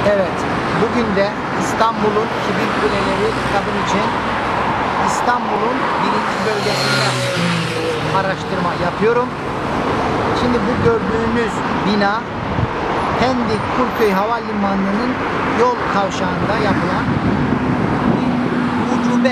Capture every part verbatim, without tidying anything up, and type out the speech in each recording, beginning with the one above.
Evet, bugün de İstanbul'un Kibir Kuleleri kitabım için İstanbul'un birinci bölgesinde araştırma yapıyorum. Şimdi bu gördüğünüz bina Pendik Kurköy Havalimanı'nın yol kavşağında yapılan bir ucube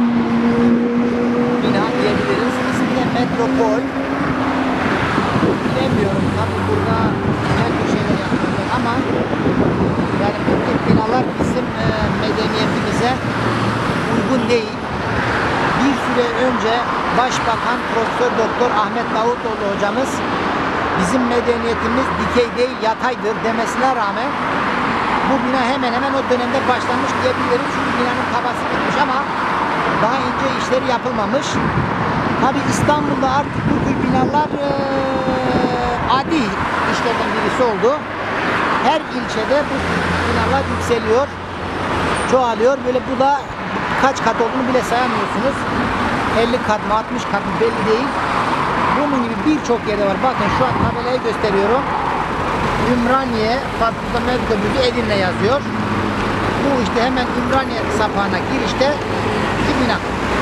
bina diyebiliriz. İsmi de Metropol. Bilemiyorum tabi burada ne tür şeyler yapılacak ama yani bu tür binalar bizim e, medeniyetimize uygun değil. Bir süre önce Başbakan Profesör Doktor Ahmet Davutoğlu hocamız bizim medeniyetimiz dikey değil yataydır demesine rağmen bu bina hemen hemen o dönemde başlanmış diyebiliriz. Çünkü binanın kabası bitmiş ama daha ince işleri yapılmamış. Tabi İstanbul'da artık bu tür binalar e, adi işlerden birisi oldu. Her ilçede bu binalar yükseliyor, çoğalıyor. Böyle bu da kaç kat olduğunu bile sayamıyorsunuz. elli kat mı altmış kat mı belli değil. Bunun gibi birçok yerde var. Bakın şu an tabelayı gösteriyorum. Ümraniye Fatma Mektubü Edirne yazıyor. Bu işte hemen Ümraniye sapağına girişte iki bina.